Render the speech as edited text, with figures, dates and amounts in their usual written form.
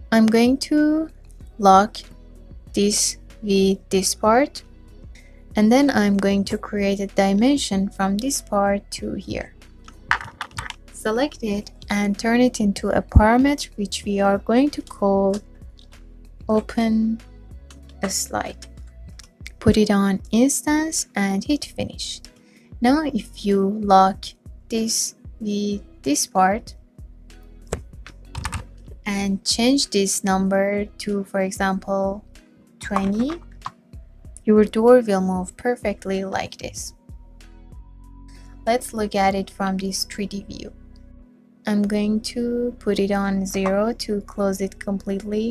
I'm going to lock this with this part, and then I'm going to create a dimension from this part to here. Select it and turn it into a parameter which we are going to call open a slide. Put it on instance and hit finish. Now if you lock this with this part and change this number to, for example, 20, your door will move perfectly like this. Let's look at it from this 3D view. I'm going to put it on 0 to close it completely.